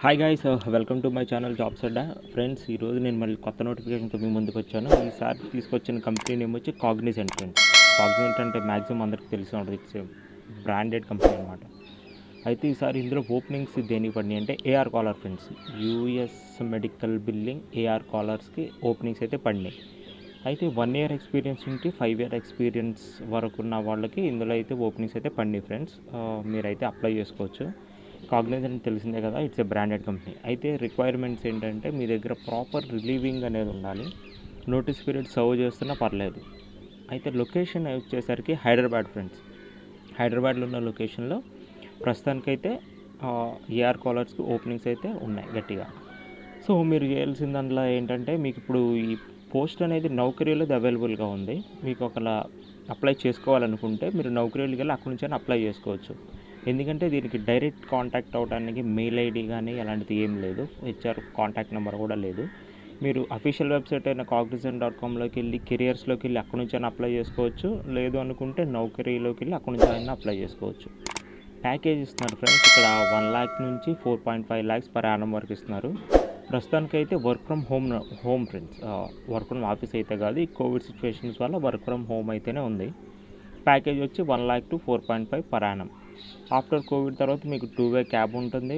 Hi guys, welcome to my channel jobs Adda. Friends, ఈరోజు నేను మళ్ళీ కొత్త నోటిఫికేషన్తో మీ ముందుకు వచ్చాను. ఈసారి తీసుకొచ్చిన కంపెనీ నేమ్ వచ్చి కాగ్నిజెంట్. ఫ్రెండ్స్, కాగ్నిజెంట్ అంటే మ్యాక్సిమం అందరికీ తెలిసి ఉంటుంది. ఇట్స్ బ్రాండెడ్ కంపెనీ అనమాట. అయితే ఈసారి ఇందులో ఓపెనింగ్స్ దేనికి పడినాయి అంటే AR caller. Friends, US medical billing AR కాలర్స్కి ఓపెనింగ్స్ అయితే పడినాయి. అయితే 1 year ఎక్స్పీరియన్స్ నుండి 5 year ఎక్స్పీరియన్స్ వరకు ఉన్న వాళ్ళకి ఇందులో అయితే ఓపెనింగ్స్ అయితే పడినాయి. ఫ్రెండ్స్, మీరైతే అప్లై చేసుకోవచ్చు. కాగ్నిజెంట్ తెలిసిందే కదా, ఇట్స్ ఏ బ్రాండెడ్ కంపెనీ. అయితే రిక్వైర్మెంట్స్ ఏంటంటే మీ దగ్గర ప్రాపర్ రిలీవింగ్ అనేది ఉండాలి. నోటీస్ పీరియడ్ సర్వ్ చేస్తున్నా పర్లేదు. అయితే లొకేషన్ వచ్చేసరికి హైదరాబాద్. ఫ్రెండ్స్, హైదరాబాద్లో ఉన్న లొకేషన్లో ప్రస్తుతానికైతే ఏఆర్ కాలర్స్కి ఓపెనింగ్స్ అయితే ఉన్నాయి గట్టిగా. సో మీరు చేయాల్సిన దాంట్లో ఏంటంటే, మీకు ఇప్పుడు ఈ పోస్ట్ అనేది నౌకరీలో అవైలబుల్గా ఉంది. మీకు ఒకలా అప్లై చేసుకోవాలనుకుంటే మీరు నౌకరీలోకి వెళ్ళి అక్కడి నుంచి అప్లై చేసుకోవచ్చు. ఎందుకంటే దీనికి డైరెక్ట్ కాంటాక్ట్ అవ్వడానికి మెయిల్ ఐడి కానీ అలాంటిది ఏం లేదు. హెచ్ఆర్ కాంటాక్ట్ నెంబర్ కూడా లేదు. మీరు అఫీషియల్ వెబ్సైట్ అయిన cognizant.comలోకి వెళ్ళి కెరియర్స్లోకి వెళ్ళి అక్కడి నుంచి అయినా అప్లై చేసుకోవచ్చు. లేదు అనుకుంటే నౌకరీలోకి వెళ్ళి అక్కడి నుంచి అయినా అప్లై చేసుకోవచ్చు. ప్యాకేజ్ ఇస్తున్నారు ఫ్రెండ్స్, ఇక్కడ 1 lakh నుంచి 4.5 lakhs per annum వరకు ఇస్తున్నారు. ప్రస్తుతానికైతే work from home friends, work from office అయితే కాదు. ఈ కోవిడ్ సిచ్యువేషన్స్ వల్ల వర్క్ ఫ్రమ్ హోమ్ అయితేనే ఉంది. ప్యాకేజ్ వచ్చి 1 lakh to 4.5 per annum. After covid తర్వాత మీకు 2-way క్యాబ్ ఉంటుంది.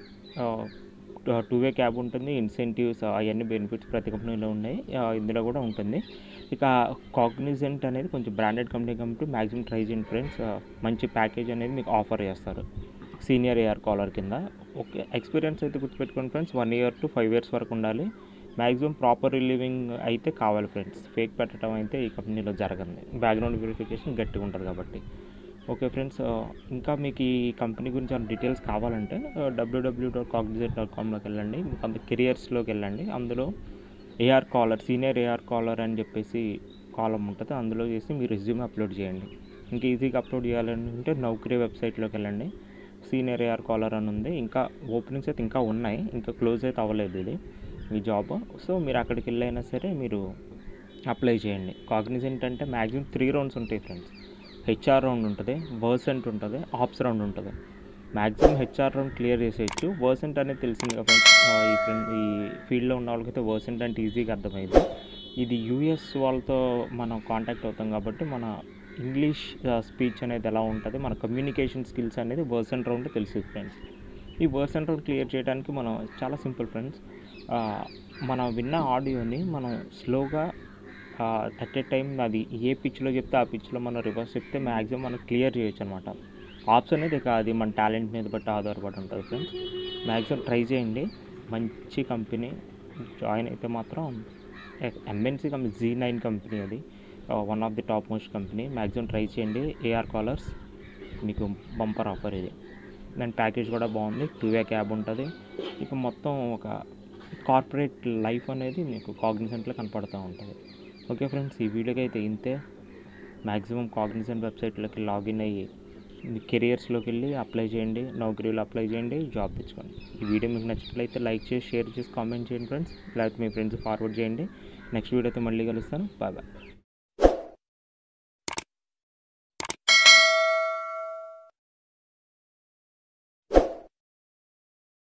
2-way క్యాబ్ ఉంటుంది. ఇన్సెంటివ్స్ అవన్నీ బెనిఫిట్స్ ప్రతి కంపెనీలో ఉన్నాయి, ఇందులో కూడా ఉంటుంది. ఇక కాగ్నిజెంట్ అనేది కొంచెం బ్రాండెడ్ కంపెనీ కాబట్టి మ్యాక్సిమం ట్రై చేయండి ఫ్రెండ్స్. మంచి ప్యాకేజ్ అనేది మీకు ఆఫర్ చేస్తారు సీనియర్ ఏఆర్ కాలర్ కింద. ఓకే, ఎక్స్పీరియన్స్ అయితే గుర్తుపెట్టుకోండి ఫ్రెండ్స్, 1 year to 5 years వరకు ఉండాలి. మ్యాక్సిమం ప్రాపర్ రిలీవింగ్ అయితే కావాలి ఫ్రెండ్స్. ఫేక్ పెట్టడం అయితే ఈ కంపెనీలో జరగదు. బ్యాక్గ్రౌండ్ వెరిఫికేషన్ గట్టిగా ఉంటుంది కాబట్టి. ఓకే ఫ్రెండ్స్, ఇంకా మీకు ఈ కంపెనీ గురించి డీటెయిల్స్ కావాలంటే www.cognizant.comలోకి వెళ్ళండి. మీకు అంత కెరియర్స్లోకి వెళ్ళండి. అందులో AR caller, senior AR caller అని చెప్పేసి కాలం ఉంటుంది. అందులో చేసి మీ రెజ్యూమ్ అప్లోడ్ చేయండి. ఇంకా ఈజీగా అప్లోడ్ చేయాలంటే నౌకరీ వెబ్సైట్లోకి వెళ్ళండి. సీనియర్ ఏఆర్ కాలర్ అని ఉంది. ఇంకా ఓపెనింగ్స్ అయితే ఇంకా ఉన్నాయి, ఇంకా క్లోజ్ అయితే అవ్వలేదు ఇది ఈ జాబ్. సో మీరు అక్కడికి వెళ్ళైనా సరే మీరు అప్లై చేయండి. కాగ్నిజెంట్ అంటే మ్యాక్సిమం 3 rounds ఉంటాయి ఫ్రెండ్స్. హెచ్ఆర్ రౌండ్ ఉంటుంది, వర్సెంట్ ఉంటుంది, ఆప్స్ రౌండ్ ఉంటుంది. మ్యాక్సిమం హెచ్ఆర్ రౌండ్ క్లియర్ చేసేయచ్చు. వర్సెంట్ అనేది తెలిసింది కదా ఫ్రెండ్స్, ఈ ఫీల్డ్లో ఉన్న వాళ్ళకైతే వర్సెంట్ అంటే ఈజీగా అర్థమైంది. ఇది యూఎస్ వాళ్ళతో మనం కాంటాక్ట్ అవుతాం కాబట్టి మన ఇంగ్లీష్ స్పీచ్ అనేది ఎలా ఉంటుంది, మన కమ్యూనికేషన్ స్కిల్స్ అనేది వర్సెంట్ రౌండ్ తెలుస్తుంది ఫ్రెండ్స్. ఈ వర్సెంట్ రౌండ్ క్లియర్ చేయడానికి మనం చాలా సింపుల్ ఫ్రెండ్స్. మనం విన్న ఆడియోని మనం స్లోగా అట్ ఏ టైం అది ఏ పిచ్లో చెప్తే ఆ పిచ్లో మనం రివర్స్ చెప్తే మ్యాక్సిమం మనం క్లియర్ చేయొచ్చు అనమాట. ఆప్షన్ అనేది అది మన టాలెంట్ మీద బట్టి ఆధారపడి ఉంటుంది ఫ్రెండ్స్. మ్యాక్సిమం ట్రై చేయండి. మంచి కంపెనీ, జాయిన్ అయితే మాత్రం ఎంఎన్సీ కంపెనీ, Z9 కంపెనీ, అది one of the top most company. Maximum try చేయండి. ఏఆర్ కాలర్స్ మీకు బంపర్ ఆఫర్ ఇది. దాని ప్యాకేజ్ కూడా బాగుంది. 2-way క్యాబ్ ఉంటుంది. ఇక మొత్తం ఒక కార్పొరేట్ లైఫ్ అనేది మీకు కాగ్నిజెంట్లో కనపడుతూ ఉంటుంది. ఓకే ఫ్రెండ్స్, ఈ వీడియోకి అయితే ఇంతే. మ్యాక్సిమం కాగ్నిజెంట్ వెబ్సైట్లోకి లాగిన్ అయ్యి మీ కెరియర్స్లోకి వెళ్ళి అప్లై చేయండి. నౌకరీలో అప్లై చేయండి, జాబ్ తెచ్చుకోండి. ఈ వీడియో మీకు నచ్చినట్లయితే లైక్ చేసి, షేర్ చేసి, కామెంట్ చేయండి ఫ్రెండ్స్. లేకపోతే మీ ఫ్రెండ్స్ ఫార్వర్డ్ చేయండి. నెక్స్ట్ వీడియోతో మళ్ళీ కలుస్తాను. Bye bye.